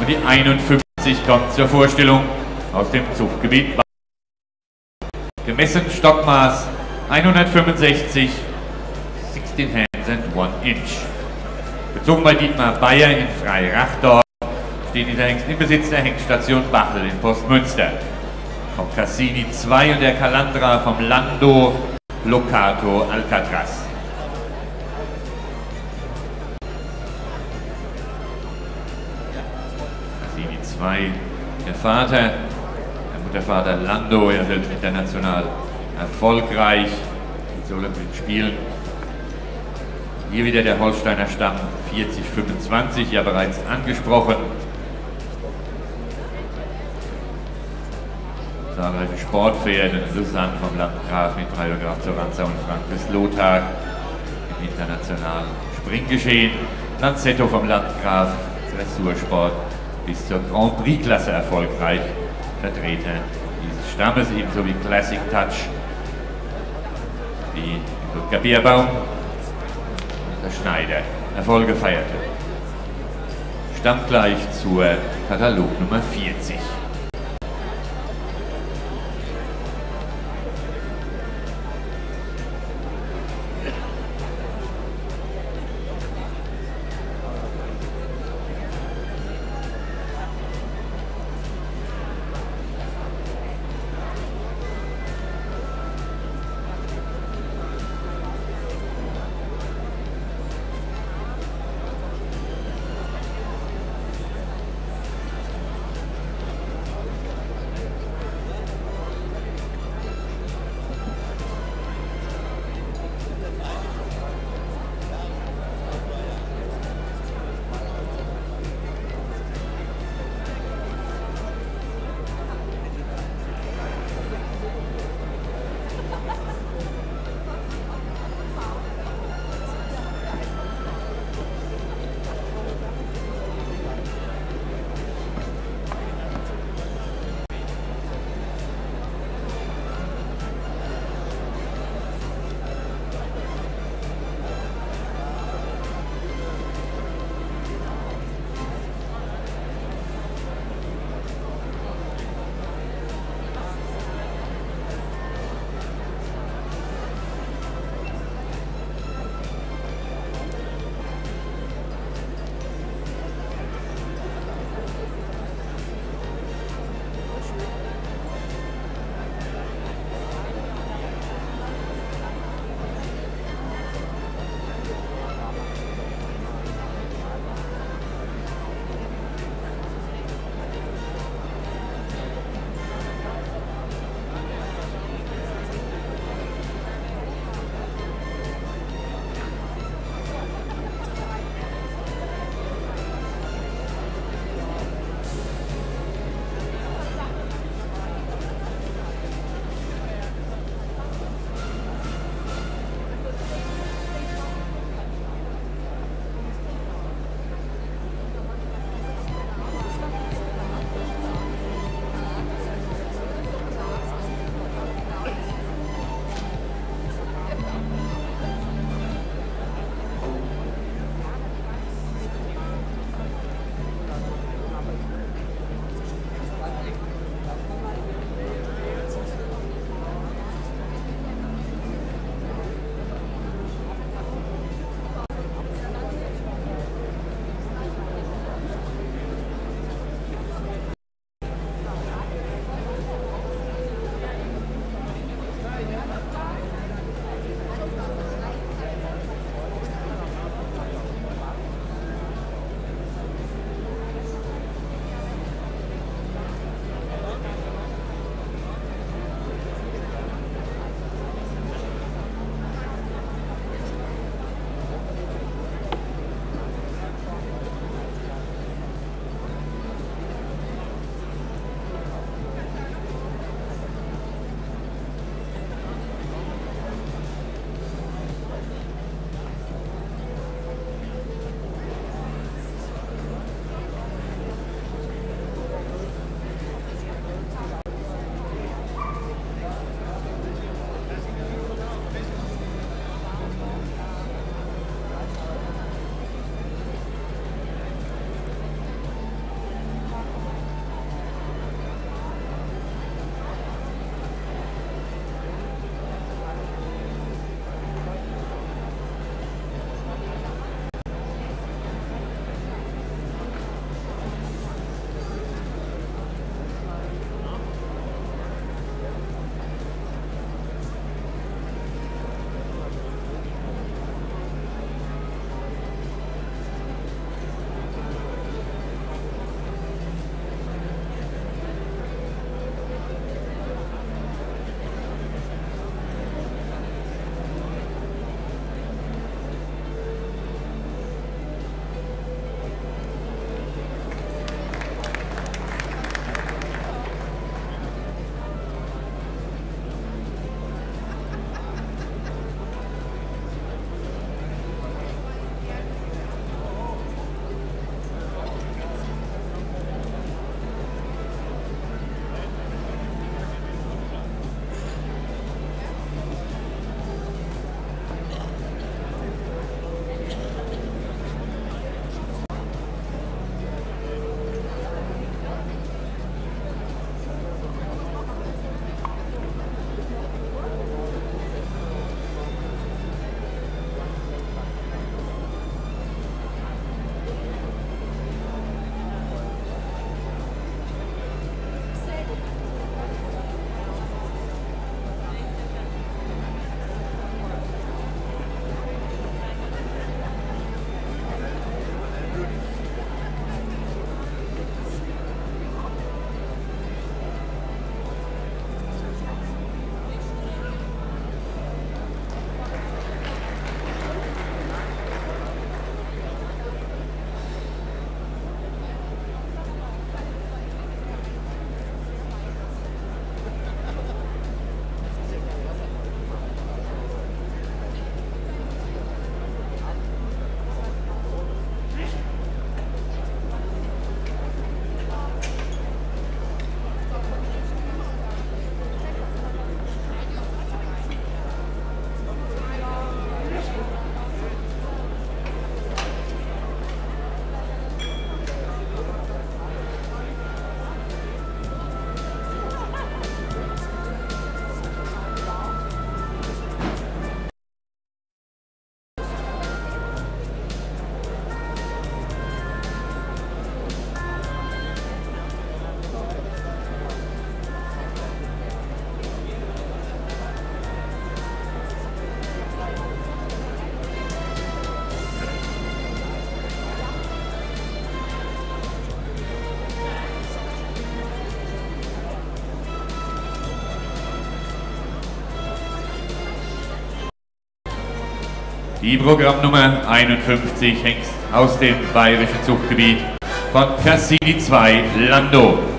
Und die 51 kommt zur Vorstellung aus dem Zuchtgebiet. Gemessen Stockmaß 165, 16 hands and 1 inch. Bezogen bei Dietmar Bayer in Freirachdorf steht dieser Hengst im Besitz der Hengststation Bachel in Postmünster. Vom Cassini 2 und der Calandra vom Lando Locato Alcatraz. Cassini 2, der Vater, der Muttervater Lando, er wird international erfolgreich in so Olympischen Spielen. Hier wieder der Holsteiner Stamm 40-25, ja bereits angesprochen. Zahlreiche Sportpferde, Susanne vom Landgraf mit Graf Zoranza und Frank des Lothar im internationalen Springgeschehen. Lanzetto vom Landgraf, Dressursport bis zur Grand Prix-Klasse erfolgreich. Vertreter dieses Stammes, ebenso wie Classic Touch, wie Ludger Bierbaum, der Schneider Erfolge feierte. Stammgleich zur Katalog Nummer 40. Die Programmnummer 51, Hengst aus dem bayerischen Zuchtgebiet von Cassini 2 Lando.